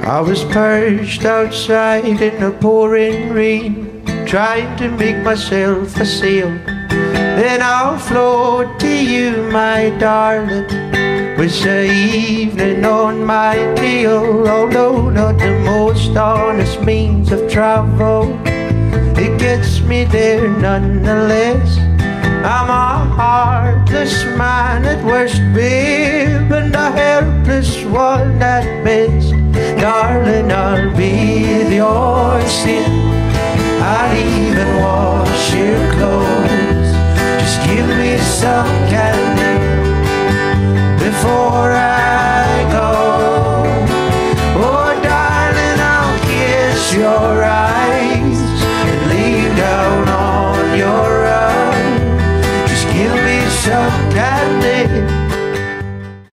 I was perched outside in the pouring rain, trying to make myself a sail. Then I'll float to you, my darling, with the evening on my tail. Although not the most honest means of travel, it gets me there nonetheless. I'm a heartless man at worst, babe, and a helpless one at best. Darling, I'll bathe your sin, I'll even wash your clothes. Just give me some candy before I go. Oh darling, I'll kiss your eyes and lay down on your rug. Just give me some candy